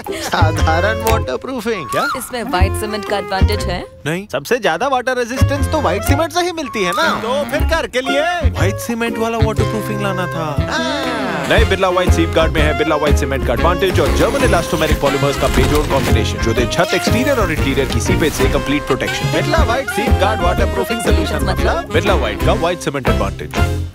साधारण water proofing क्या? इसमें व्हाइट सीमेंट का एडवांटेज है? नहीं, सबसे ज्यादा वाटर रेजिस्टेंस तो व्हाइट सीमेंट से ही मिलती है ना। तो फिर घर के लिए व्हाइट सीमेंट वाला वाटर प्रूफिंग लाना था। नए बिरला व्हाइट सेफगार्ड में है बिरला व्हाइट सीमेंट का एडवांटेज और जर्मन इलास्टोमेरिक पॉलीमर्स का बेजोड़ कॉम्बिनेशन जो दे छत, एक्सटीरियर और इंटीरियर की सीपेज से complete protection. Birla white safeguard waterproofing solution मतलब बिरला व्हाइट का व्हाइट सीमेंट एडवांटेज।